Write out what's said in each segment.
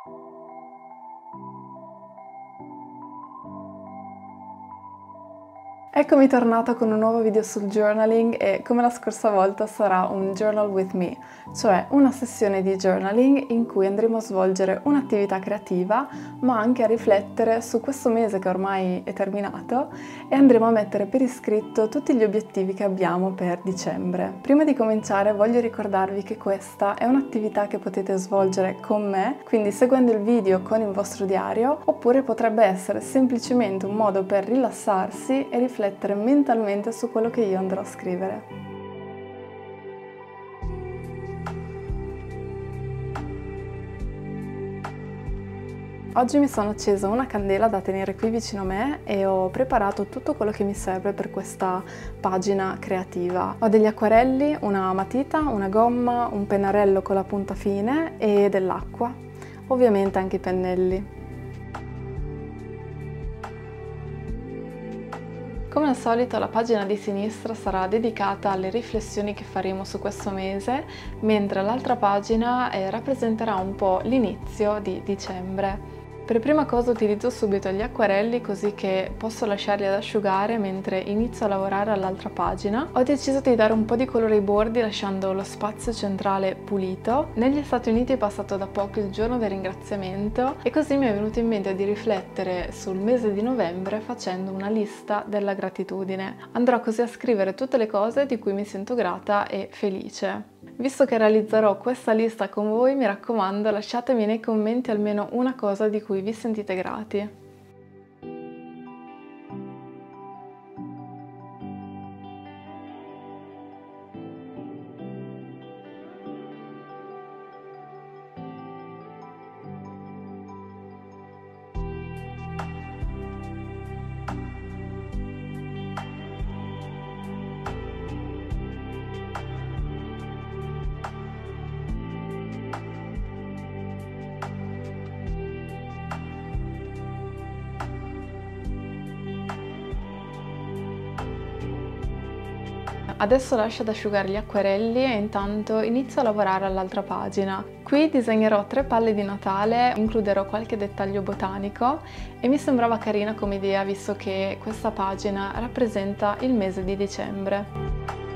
Eccomi tornata con un nuovo video sul journaling e come la scorsa volta sarà un journal with me, cioè una sessione di journaling in cui andremo a svolgere un'attività creativa ma anche a riflettere su questo mese che ormai è terminato e andremo a mettere per iscritto tutti gli obiettivi che abbiamo per dicembre. Prima di cominciare voglio ricordarvi che questa è un'attività che potete svolgere con me, quindi seguendo il video con il vostro diario, oppure potrebbe essere semplicemente un modo per rilassarsi e riflettere mentalmente su quello che io andrò a scrivere. Oggi mi sono accesa una candela da tenere qui vicino a me e ho preparato tutto quello che mi serve per questa pagina creativa. Ho degli acquarelli, una matita, una gomma, un pennarello con la punta fine e dell'acqua, ovviamente anche i pennelli. Come al solito la pagina di sinistra sarà dedicata alle riflessioni che faremo su questo mese, mentre l'altra pagina rappresenterà un po' l'inizio di dicembre. Per prima cosa utilizzo subito gli acquarelli così che posso lasciarli ad asciugare mentre inizio a lavorare all'altra pagina. Ho deciso di dare un po' di colore ai bordi lasciando lo spazio centrale pulito. Negli Stati Uniti è passato da poco il giorno del ringraziamento e così mi è venuto in mente di riflettere sul mese di novembre facendo una lista della gratitudine. Andrò così a scrivere tutte le cose di cui mi sento grata e felice. Visto che realizzerò questa lista con voi, mi raccomando, lasciatemi nei commenti almeno una cosa di cui vi sentite grati. Adesso lascio ad asciugare gli acquerelli e intanto inizio a lavorare all'altra pagina. Qui disegnerò 3 palle di Natale, includerò qualche dettaglio botanico e mi sembrava carina come idea visto che questa pagina rappresenta il mese di dicembre.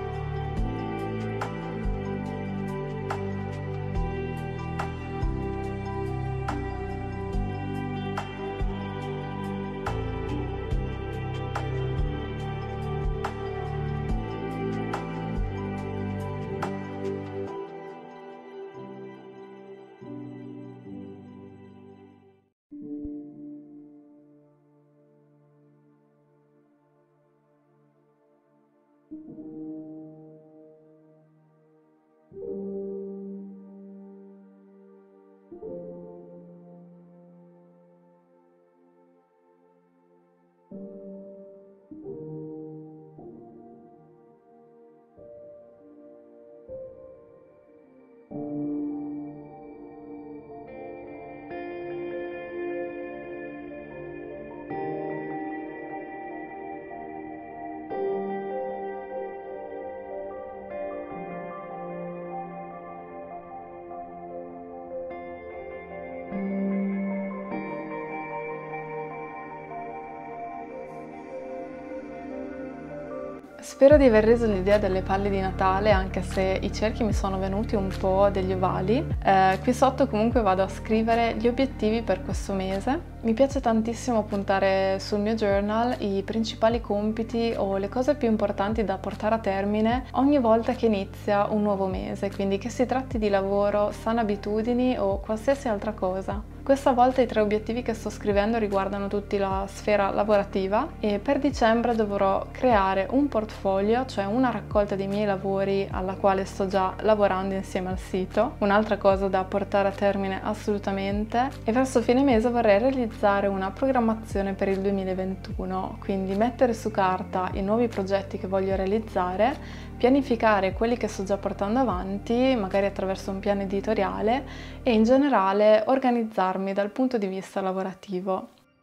Spero di aver reso l'idea delle palle di Natale, anche se i cerchi mi sono venuti un po' degli ovali. Qui sotto comunque vado a scrivere gli obiettivi per questo mese. Mi piace tantissimo puntare sul mio journal i principali compiti o le cose più importanti da portare a termine ogni volta che inizia un nuovo mese, quindi che si tratti di lavoro, sane abitudini o qualsiasi altra cosa. Questa volta i 3 obiettivi che sto scrivendo riguardano tutti la sfera lavorativa e per dicembre dovrò creare un portfolio, cioè una raccolta dei miei lavori alla quale sto già lavorando insieme al sito, un'altra cosa da portare a termine assolutamente, e verso fine mese vorrei realizzare una programmazione per il 2021, quindi mettere su carta i nuovi progetti che voglio realizzare, pianificare quelli che sto già portando avanti, magari attraverso un piano editoriale e in generale organizzarmi dal punto di vista lavorativo.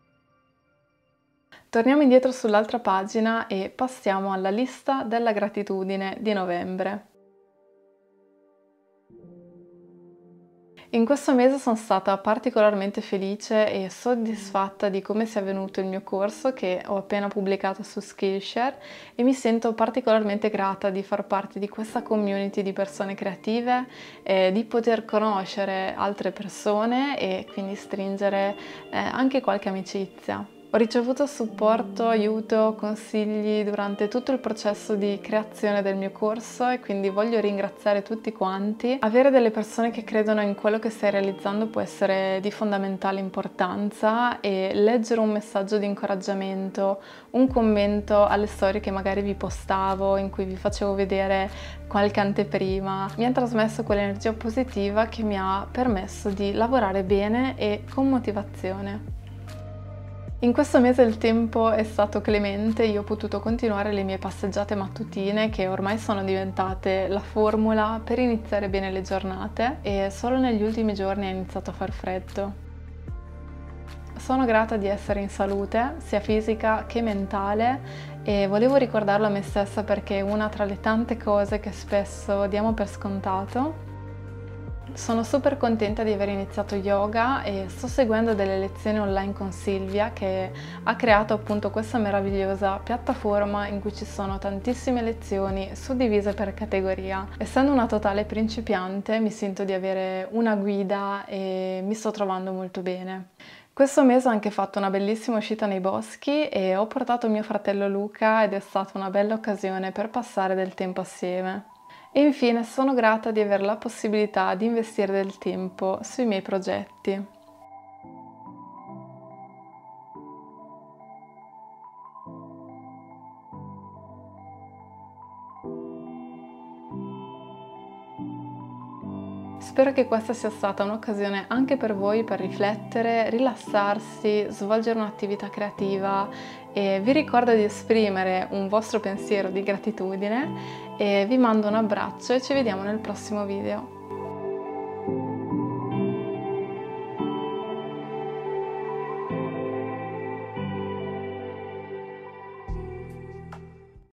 Torniamo indietro sull'altra pagina e passiamo alla lista della gratitudine di novembre. In questo mese sono stata particolarmente felice e soddisfatta di come sia venuto il mio corso che ho appena pubblicato su Skillshare e mi sento particolarmente grata di far parte di questa community di persone creative, di poter conoscere altre persone e quindi stringere anche qualche amicizia. Ho ricevuto supporto, aiuto, consigli durante tutto il processo di creazione del mio corso e quindi voglio ringraziare tutti quanti. Avere delle persone che credono in quello che stai realizzando può essere di fondamentale importanza e leggere un messaggio di incoraggiamento, un commento alle storie che magari vi postavo, in cui vi facevo vedere qualche anteprima, mi ha trasmesso quell'energia positiva che mi ha permesso di lavorare bene e con motivazione. In questo mese il tempo è stato clemente, io ho potuto continuare le mie passeggiate mattutine che ormai sono diventate la formula per iniziare bene le giornate e solo negli ultimi giorni ha iniziato a far freddo. Sono grata di essere in salute, sia fisica che mentale, e volevo ricordarlo a me stessa perché è una tra le tante cose che spesso diamo per scontato. Sono super contenta di aver iniziato yoga e sto seguendo delle lezioni online con Silvia che ha creato appunto questa meravigliosa piattaforma in cui ci sono tantissime lezioni suddivise per categoria. Essendo una totale principiante mi sento di avere una guida e mi sto trovando molto bene. Questo mese ho anche fatto una bellissima uscita nei boschi e ho portato mio fratello Luca ed è stata una bella occasione per passare del tempo assieme. E infine sono grata di avere la possibilità di investire del tempo sui miei progetti. Spero che questa sia stata un'occasione anche per voi per riflettere, rilassarsi, svolgere un'attività creativa e vi ricordo di esprimere un vostro pensiero di gratitudine e vi mando un abbraccio e ci vediamo nel prossimo video.